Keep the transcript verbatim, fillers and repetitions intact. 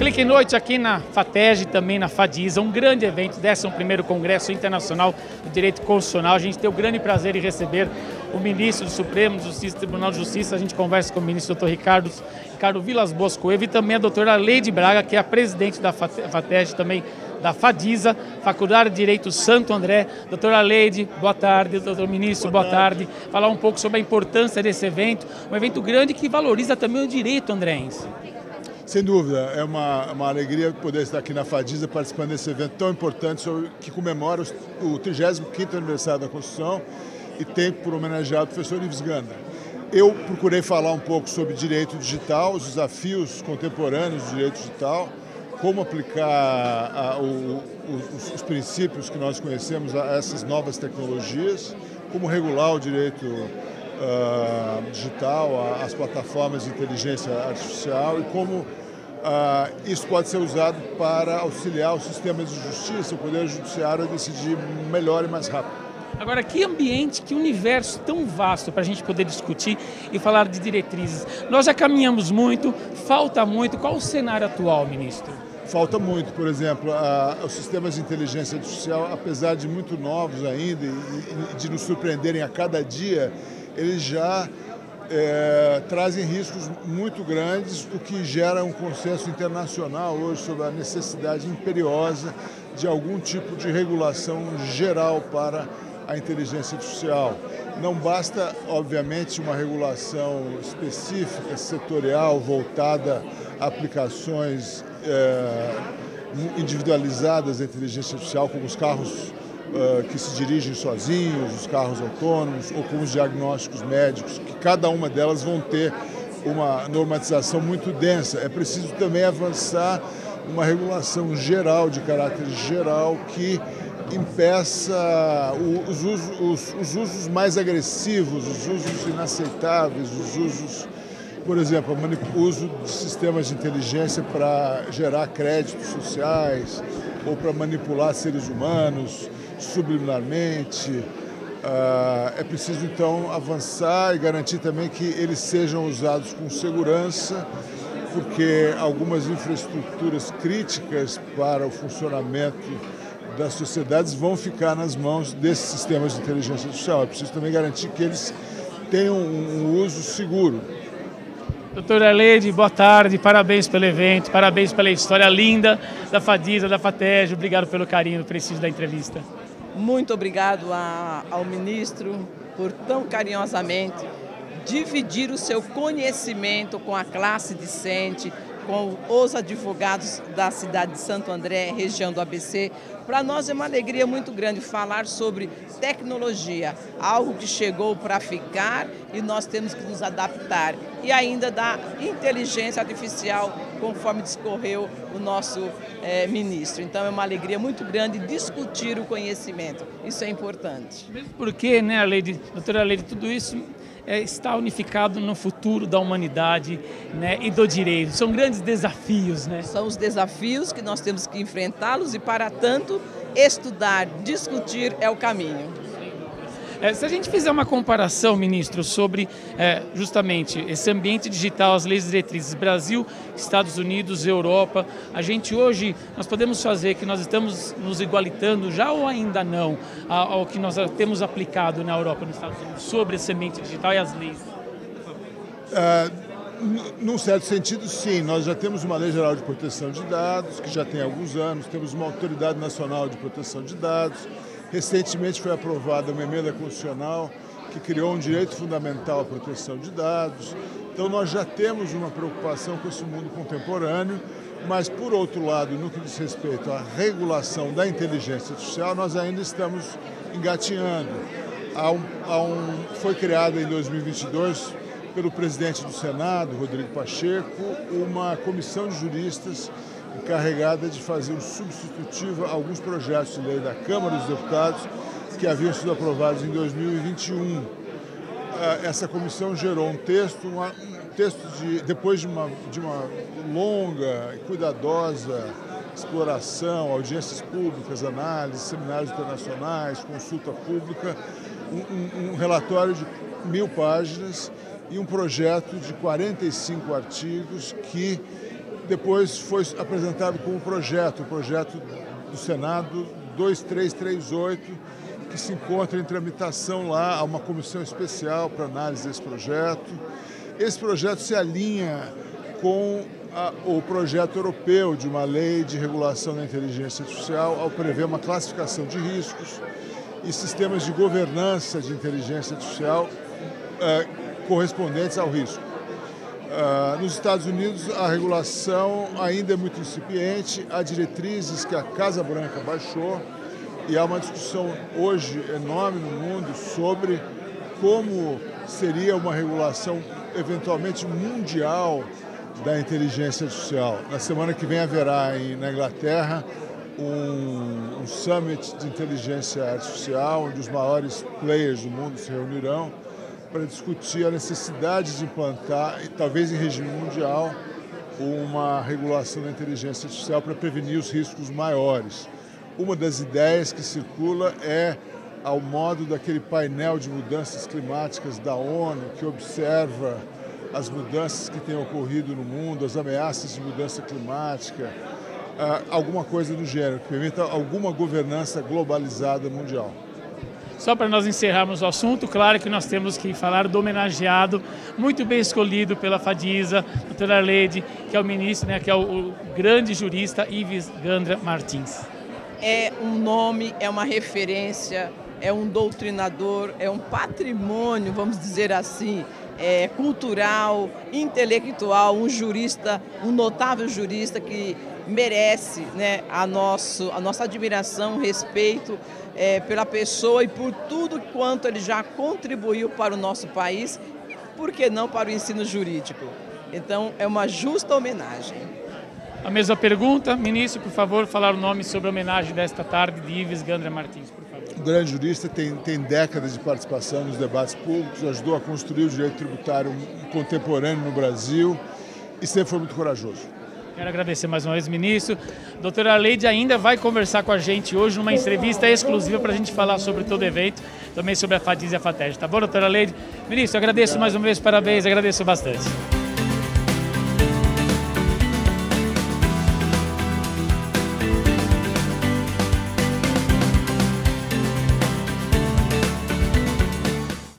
Olha que noite aqui na FATESG, também na FADISA, um grande evento, décimo primeiro Congresso Internacional do Direito Constitucional. A gente tem o grande prazer em receber o ministro do Supremo Justiça, Tribunal de Justiça. A gente conversa com o ministro doutor Ricardo, Ricardo Vilas Boas Coelho, e também a doutora Leide Braga, que é a presidente da FATESG, também da FADISA, Faculdade de Direito Santo André. Doutora Leide, boa tarde. Doutor Ministro, boa, boa tarde. tarde. Falar um pouco sobre a importância desse evento, um evento grande que valoriza também o direito andrense. Sem dúvida, é uma, uma alegria poder estar aqui na FADISA participando desse evento tão importante sobre, que comemora o trigésimo quinto aniversário da Constituição e tem por homenageado o professor Ives Gandra. Eu procurei falar um pouco sobre direito digital, os desafios contemporâneos do direito digital, como aplicar a, o, os, os princípios que nós conhecemos a essas novas tecnologias, como regular o direito uh, digital, as plataformas de inteligência artificial e como uh, isso pode ser usado para auxiliar os sistemas de justiça, o Poder Judiciário a decidir melhor e mais rápido. Agora, que ambiente, que universo tão vasto para a gente poder discutir e falar de diretrizes. Nós já caminhamos muito, falta muito. Qual o cenário atual, ministro? Falta muito, por exemplo, a, os sistemas de inteligência artificial, apesar de muito novos ainda e, e de nos surpreenderem a cada dia, eles já é, trazem riscos muito grandes, o que gera um consenso internacional hoje sobre a necessidade imperiosa de algum tipo de regulação geral para a inteligência artificial. Não basta, obviamente, uma regulação específica, setorial, voltada a aplicações é, individualizadas da inteligência artificial, como os carros é, que se dirigem sozinhos, os carros autônomos, ou como os diagnósticos médicos, que cada uma delas vão ter uma normatização muito densa. É preciso também avançar uma regulação geral, de caráter geral, que impeça os usos, os, os usos mais agressivos, os usos inaceitáveis, os usos, por exemplo, o uso de sistemas de inteligência para gerar créditos sociais ou para manipular seres humanos subliminarmente. É preciso, então, avançar e garantir também que eles sejam usados com segurança, porque algumas infraestruturas críticas para o funcionamento das sociedades vão ficar nas mãos desses sistemas de inteligência artificial. É preciso também garantir que eles tenham um uso seguro. Doutora Leide, boa tarde, parabéns pelo evento, parabéns pela história linda da FADISA, da FATESG. Obrigado pelo carinho, preciso da entrevista. Muito obrigado a, ao ministro por tão carinhosamente dividir o seu conhecimento com a classe discente, com os advogados da cidade de Santo André, região do A B C. Para nós é uma alegria muito grande falar sobre tecnologia, algo que chegou para ficar e nós temos que nos adaptar. E ainda da inteligência artificial, conforme discorreu o nosso é, ministro. Então é uma alegria muito grande discutir o conhecimento. Isso é importante. Mesmo porque, né, Leide, doutora Leide, tudo isso é, está unificado no futuro da humanidade, né, e do direito. São grandes desafios, né? São os desafios que nós temos que enfrentá-los e, para tanto, estudar, discutir é o caminho. É, se a gente fizer uma comparação, ministro, sobre é, justamente esse ambiente digital, as leis diretrizes, Brasil, Estados Unidos, Europa, a gente hoje, nós podemos fazer que nós estamos nos igualitando já ou ainda não ao, ao que nós temos aplicado na Europa e nos Estados Unidos sobre esse ambiente digital e as leis? Uh, num certo sentido, sim. Nós já temos uma Lei Geral de Proteção de Dados, que já tem alguns anos, temos uma Autoridade Nacional de Proteção de Dados. Recentemente foi aprovada uma emenda constitucional que criou um direito fundamental à proteção de dados. Então nós já temos uma preocupação com esse mundo contemporâneo, mas, por outro lado, no que diz respeito à regulação da inteligência artificial, nós ainda estamos engatinhando. Há um, há um, foi criada em dois mil e vinte e dois, pelo presidente do Senado, Rodrigo Pacheco, uma comissão de juristas encarregada de fazer um substitutivo a alguns projetos de lei da Câmara dos Deputados que haviam sido aprovados em dois mil e vinte e um. Essa comissão gerou um texto, uma, um texto de, depois de uma, de uma longa e cuidadosa exploração, audiências públicas, análises, seminários internacionais, consulta pública, um, um, um relatório de mil páginas e um projeto de quarenta e cinco artigos que depois foi apresentado como projeto, o projeto do Senado dois três três oito, que se encontra em tramitação lá, há uma comissão especial para análise desse projeto. Esse projeto se alinha com a, o projeto europeu de uma lei de regulação da inteligência artificial, ao prever uma classificação de riscos e sistemas de governança de inteligência artificial eh, correspondentes ao risco. Uh, nos Estados Unidos, a regulação ainda é muito incipiente, há diretrizes que a Casa Branca baixou e há uma discussão hoje enorme no mundo sobre como seria uma regulação eventualmente mundial da inteligência artificial. Na semana que vem haverá em, na Inglaterra um, um summit de inteligência artificial, onde os maiores players do mundo se reunirão para discutir a necessidade de implantar, talvez em regime mundial, uma regulação da inteligência artificial para prevenir os riscos maiores. Uma das ideias que circula é ao modo daquele painel de mudanças climáticas da ONU, que observa as mudanças que têm ocorrido no mundo, as ameaças de mudança climática, alguma coisa do gênero, que permita alguma governança globalizada mundial. Só para nós encerrarmos o assunto, claro que nós temos que falar do homenageado, muito bem escolhido pela Fadisa, doutor Arleide, que é o ministro, né, que é o, o grande jurista Ives Gandra Martins. É um nome, é uma referência, é um doutrinador, é um patrimônio, vamos dizer assim, é, cultural, intelectual, um jurista, um notável jurista que merece, né, a, nosso, a nossa admiração, respeito é, pela pessoa e por tudo quanto ele já contribuiu para o nosso país e, por que não, para o ensino jurídico. Então, é uma justa homenagem. A mesma pergunta, ministro, por favor, falar o nome sobre a homenagem desta tarde de Ives Gandra Martins, por favor. Um grande jurista, tem, tem décadas de participação nos debates públicos, ajudou a construir o direito tributário contemporâneo no Brasil e sempre foi muito corajoso. Quero agradecer mais uma vez, ministro. Doutora Arleide ainda vai conversar com a gente hoje numa entrevista exclusiva para a gente falar sobre todo o evento, também sobre a Fadisa e a FATEG. Tá bom, doutora Arleide? Ministro, agradeço mais uma vez, parabéns, agradeço bastante.